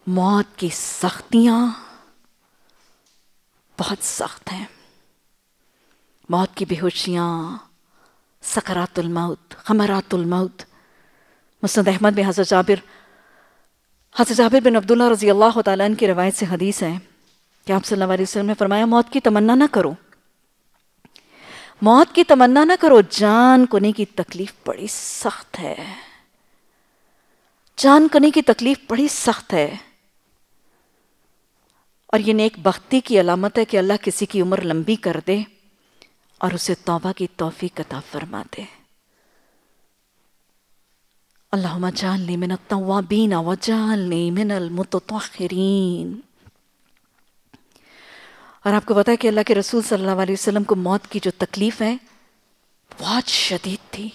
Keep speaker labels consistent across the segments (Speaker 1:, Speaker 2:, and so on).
Speaker 1: موت کی سختیاں بہت سخت ہیں. موت کی بے ہوشیاں، سکرات الموت، خمرات الموت. مسند احمد میں حضرت جابر بن عبداللہ رضی اللہ تعالیٰ عنہ کی روایت سے حدیث ہے کہ آپ صلی اللہ علیہ وسلم نے فرمایا موت کی تمنا نہ کرو، موت کی تمنا نہ کرو، جان کنے کی تکلیف بڑی سخت ہے. جان کنے کی تکلیف بڑی سخت ہے. اور یہ نیک بختی کی علامت ہے کہ اللہ کسی کی عمر لمبی کر دے اور اسے توبہ کی توفیق عطا فرما دے. اللہم اجعلنی من التوابین واجعلنی من المتطہرین. اور آپ کو پتا ہے کہ اللہ کے رسول صلی اللہ علیہ وسلم کو موت کی جو تکلیف ہے بہت شدید تھی.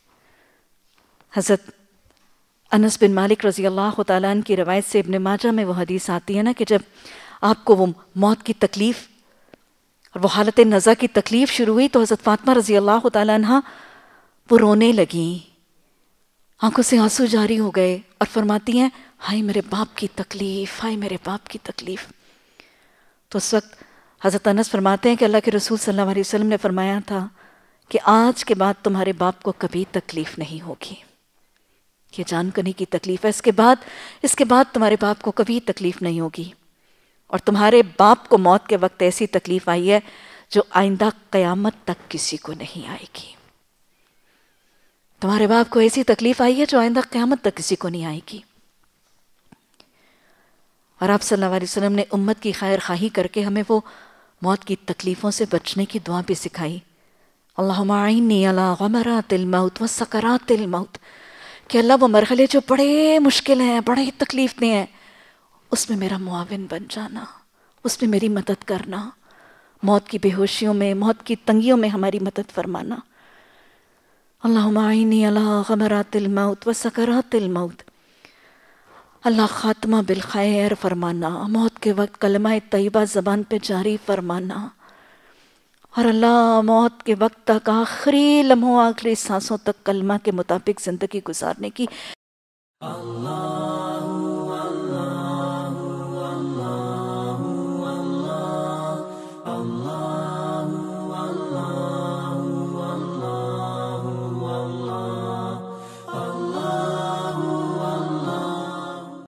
Speaker 1: حضرت انس بن مالک رضی اللہ تعالیٰ عنہ کی روایت سے ابن ماجہ میں وہ حدیث آتی ہے نا کہ جب آپ کو وہ موت کی تکلیف اور وہ حالت نزع کی تکلیف شروع ہوئی تو حضرت فاطمہ رضی اللہ تعالیٰ عنہ وہ رونے لگیں، آنکھوں سے آنسو جاری ہو گئے اور فرماتی ہیں ہائے میرے باپ کی تکلیف، ہائے میرے باپ کی تکلیف. تو اس وقت حضرت انس فرماتے ہیں کہ اللہ کے رسول صلی اللہ علیہ وسلم نے فرمایا تھا کہ آج کے بعد تمہارے باپ کو کبھی تکلیف نہیں ہوگی. یہ جان کنی کی تکلیف ہے، اس کے بعد تمہارے باپ کو کبھی تکلیف نہیں ہوگی. اور تمہارے باپ کو موت کے وقت ایسی تکلیف آئی ہے جو آئندہ قیامت تک کسی کو نہیں آئے گی. تمہارے باپ کو ایسی تکلیف آئی ہے جو آئندہ قیامت تک کسی کو نہیں آئے گی. اور آپ صلی اللہ علیہ وسلم نے امت کی خیر خواہی کر کے ہمیں وہ موت کی تکلیفوں سے بچنے کی دعا بھی سکھائی. اللہم اعنی علی غمرات الموت وسکرات الموت. کہ اللہ وہ مرحلے جو بڑے مشکل ہیں، بڑے تکلیف دے ہیں، اس میں میرا معاون بن جانا، اس میں میری مدد کرنا، موت کی بے ہوشیوں میں، موت کی تنگیوں میں ہماری مدد فرمانا. اللہم اعنی علی غمرات الموت وسکرات الموت. اللہ خاتمہ بالخیر فرمانا، موت کے وقت کلمہ طیبہ زبان پہ جاری فرمانا، اور اللہ موت کے وقت تک آخری لمحوں، آخری سانسوں تک کلمہ کے مطابق زندگی گزارنے کی